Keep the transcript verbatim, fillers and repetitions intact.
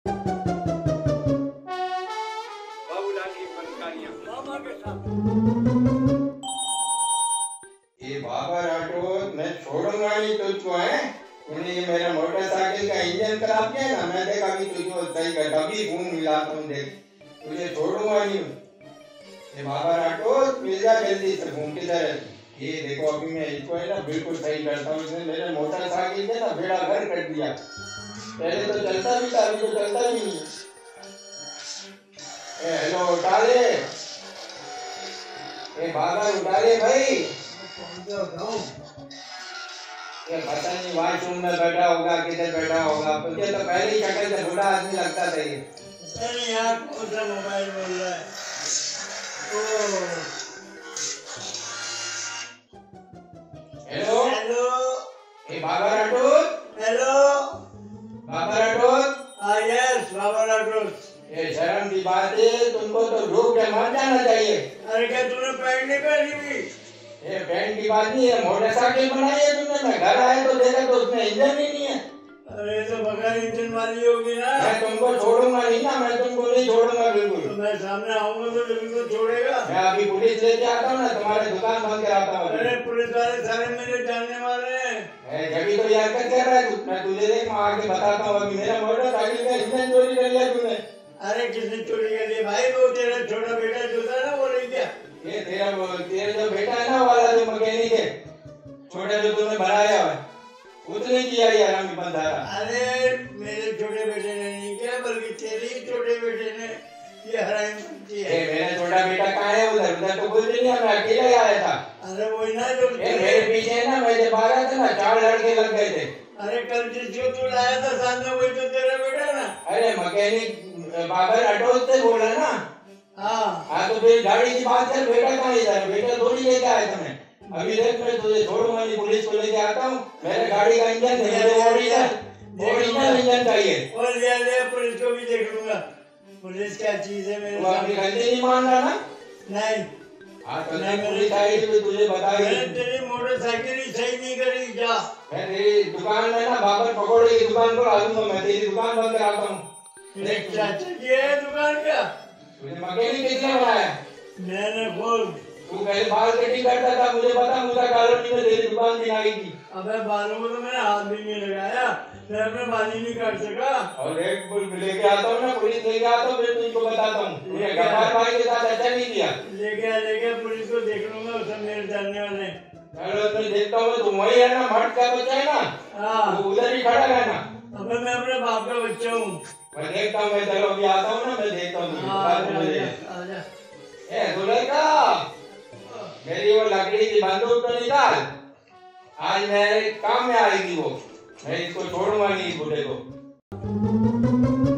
बाबूलाल की फनकारियां मामा के साथ। ये बाबा राठौर, मैं छोड़ूंगा नहीं तुझको है। तूने ये मेरा मोटरसाइकिल का इंजन खराब किया ना, मैं देख अभी तुझको सही कर अभी घूम मिलाता हूँ, देख तुझे छोड़ूंगा नहीं। ये बाबा राठौर मिल जा जल्दी से, घूम किधर है। ये देखो अभी मैं इसको है ना बिल्कुल सही करता हूँ। इसने मेरे मोटरसाइकिल के ना बेड़ा घर कर दिया। पहले तो चलता भी था, अभी तो चलता भी नहीं। हेलो उठा ले, ए बाबा उठा ले भाई। ये पता नहीं वॉशरूम में बैठा होगा, किधर बैठा होगा। तुझे तो पहली शक्ल से बूढ़ा आदमी लगता था ये। अरे यार कौन सा मोबाइल बोल रहा है? हेलो हेलो, ए बाबा राठौर। हेलो बाबा राठौर। हाँ यस बाबा राठौर। ये शर्म की बात है, तुमको तो रोक के मर जाना चाहिए। अरे क्या तूने पैंट नहीं पहनी हुई? ये पैंट की बात नहीं है, मोटरसाइकिल बनाई है तुमने। मैं घर आया तो देखा तो उसमें इंजन ही नहीं है। अरे तो बगैर इंजन वाली होगी ना। मैं तुमको छोड़ूंगा नहीं ना, मैं तुमको नहीं छोड़ूंगा बिल्कुल। तो मैं सामने आऊंगा तो बिल्कुल छोड़ेगा। मैं अभी पुलिस लेके आता हूँ ना, तुम्हारे दुकान बंद कराता हूँ। अरे पुलिस वाले सारे मेरे जानने वाले हैं। जब तो यार कर रहा है, मैं तुझे देख मैं आके बताता हूँ। अभी मेरा मोटरसाइकिल का इंजन चोरी कर लिया तूने। अरे किसने चोरी कर लिया भाई? वो तेरा छोटा बेटा जो था ना वो ले गया। ये तेरा तेरा जो बेटा है ना वाला जो मैकेनिक है, छोटा जो तुमने बनाया है, उसने किया यार हमें बंधारा। अरे मेरे छोटे बेटे ने नहीं किया, बल्कि तेरे ही छोटे बेटे ने ये हराम की है। मेरा छोटा बेटा कहाँ है? उधर उधर तो कुछ नहीं है, मैं अकेले आया था। अरे वही ना जो मेरे पीछे ना, मैं जब आ रहा था ना, चार लड़के लग गए थे। अरे कल जिसको तू लाया था सामने वही तो तेरा बेटा ना। अरे मैकेनिक बाबा राठौर से बोल रहा ना। हाँ हाँ तो फिर गाड़ी की बात कर, बेटा कहाँ है? बेटा थोड़ी लेके आया था मैं। अभी देख मैं तुझे छोड़ूंगा नहीं, पुलिस को लेके आता हूँ। मेरे गाड़ी का इंजन ओरिजिनल ओरिजिनल इंजन चाहिए। और ले ले पुलिस को भी देख लूंगा। पुलिस क्या चीज है मेरे सामने? अपनी गलती नहीं मान रहा ना? नहीं। हाँ तो नहीं, पुलिस आई तो तुझे बताई। तेरी मोटरसाइकिल ही सही नहीं करी जा। मैं तेरी दुकान में ना बाबर पकौड़े की दुकान को डालूंगा, मैं तेरी दुकान बंद कराता हूँ। चाचा ये है दुकान क्या? तुझे मैकेनिक किसने बनाया? मैंने खोल। तू पहले बाल कटिंग करता था, मुझे पता। मुझे कॉलोनी में तेरी दुकान दिखाई थी। अबे बालों को तो मैंने हाथ भी नहीं लगाया, मैं अपने बाल ही नहीं काट सका। और रेड बुल लेके आता हूँ ना, पुलिस लेके आता हूँ, फिर तुझको बताता हूँ। तूने गब्बार भाई के साथ अच्छा नहीं किया। लेके आ लेके पुलिस को देख लूंगा, सब मेरे जानने वाले। चलो मैं देखता हूँ, तुम वही है ना, मर्द का बच्चा है ना? हाँ उधर ही खड़ा रहना। अबे मैं अपने बाप का बच्चा हूँ। मैं देखता हूँ, मैं चलो अभी आता हूँ ना, मैं देखता हूँ। आजा। ए दूल्हे का, मेरी वो लकड़ी की बंदूक तो निकाल। आज मेरे काम में आएगी वो। मैं इसको छोड़ूंगा नहीं, इस बूढ़े को।